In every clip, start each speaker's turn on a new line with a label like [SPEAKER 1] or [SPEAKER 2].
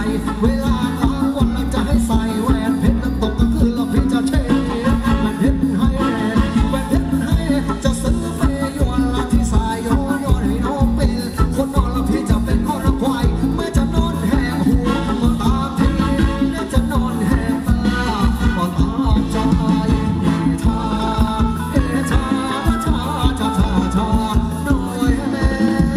[SPEAKER 1] เวลากลางวันเราจะให้ใส่แหวนเพชรแล้วตกก็คือเราพี่จะเทแหวนเพชรให้แหวนเพชรให้จะซื้อเฟยวนละที่สายย้อนให้น้องเป็นคนนอนแล้วพี่จะเป็นคนละควายแม้จะนอนแหกหูก็ตามทีแม้จะนอนแหกตาก็ตามใจชาชาชาชาชาชาหน่อยแม่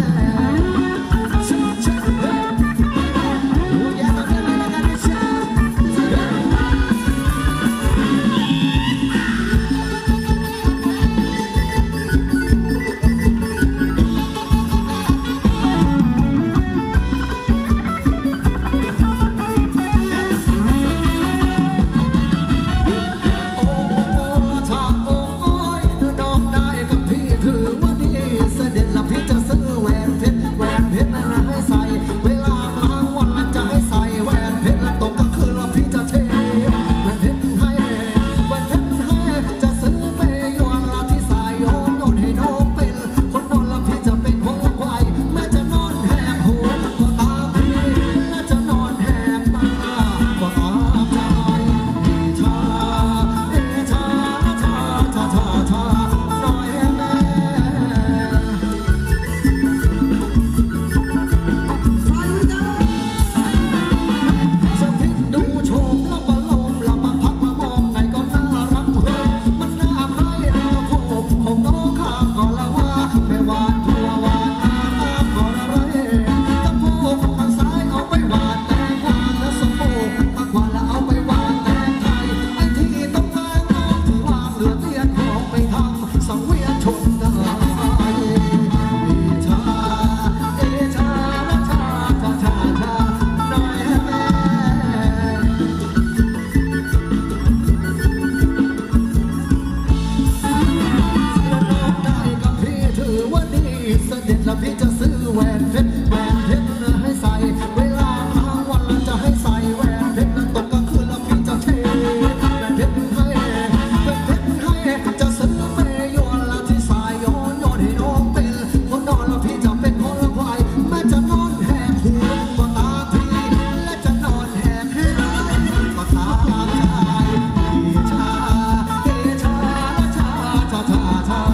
[SPEAKER 1] แล้วพี่จะซื้อแหวนเพชรแหวนเพชรให้ใส่เวลากลางวันเราจะให้ใส่แหวนเพชรแล้วตกกลางคืนแล้วพี่จะเทแหวนเพชรให้แหวนเพชรให้จะซื้อเฟยวนละที่สายย้อนให้น้องเป็นคนนอนแล้วพี่จะเป็นคนละควายแม้จะนอนแหกหูก็ตามพี่และจะนอนแหกหูก็ตามชาชาชาชาชาชา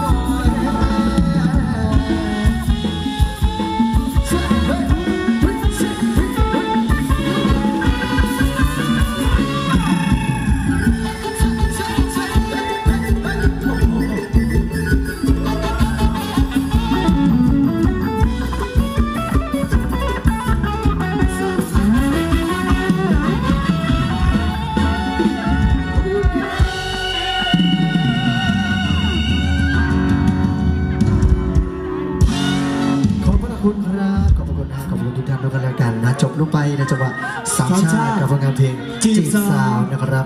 [SPEAKER 1] ขอบคุณครับขอบคุณนะขอบคุณทุกท่านด้วยกันแล้วกันนะจบลงไปในจังหวะสามชาติกับผลงานเพลงจีบสาวนะครับ